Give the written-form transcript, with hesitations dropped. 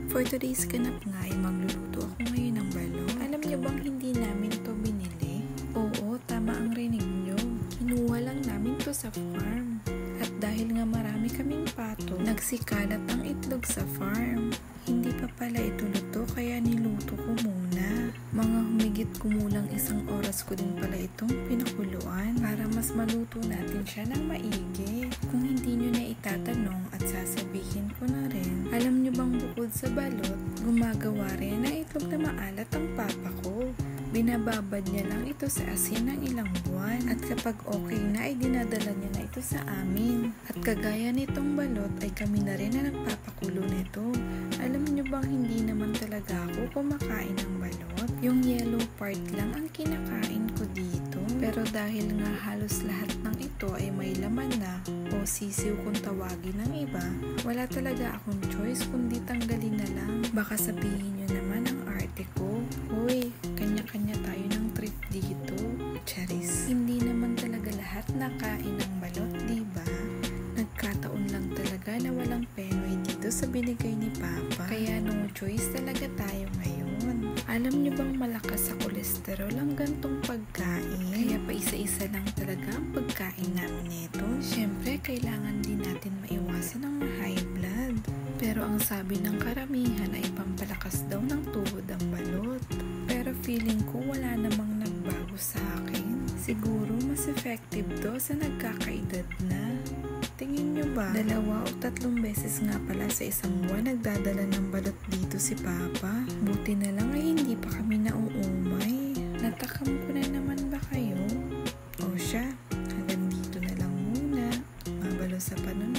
For today's ganap nga ay magluluto ako ngayon ng balot. Alam niyo bang hindi namin to binili? Oo, tama ang rinig niyo. Kinuha lang namin to sa farm. At dahil nga marami kaming pato, nagsikalat ang itlog sa farm. Hindi pa pala ito luto kaya niluto ko muna. Mga humigit kumulang 1 oras ko din pala itong pinakuluan para mas maluto natin siya ng maigi. Kung hindi nyo na itatanong at sasabihin ko na rin, alam nyo bang bukod sa balot, gumagawa rin ng itlog na maalat ang papa ko. Binababad niya lang ito sa asin ng ilang buwan at kapag okay na ay dinadala niya na ito sa amin. At kagaya nitong balot ay kami na rin na nagpapakulo nito. Alam niyo bang hindi naman talaga ako kumakain ng balot? Yung yellow part lang ang kinakain ko dito. Pero dahil nga halos lahat ng ito ay may laman na o sisiw kung tawagin ng iba, wala talaga akong choice kundi tanggalin na lang. Baka sabihin niyo naman ang arte ko, hoy, kanya-kanya tayo ng trip dito. Charis. Hindi naman talaga lahat nakain ng balot, diba? Nagkataon lang talaga na walang penoy dito sa binigay ni Papa. Kaya no choice talaga tayo ngayon. Alam niyo bang malakas sa kolesterol ang gantong pagkain? Kaya pa isa-isa lang talaga ang pagkain namin nito. Siyempre, kailangan din natin maiwasan ang high blood. Pero ang sabi ng karamihan ay pampalakas daw ng tuhod ang balot. Pero feeling ko wala namang nagbago sa akin. Siguro mas effective to sa nagkakaedad na. Tingin nyo ba? 2 o 3 beses nga pala sa isang buwan nagdadala ng balot dito si Papa. Buti na lang ay hindi pa kami nauumay. Natakam ko na naman ba kayo? O siya, hanggang dito na lang muna. Mabalo sa panunod.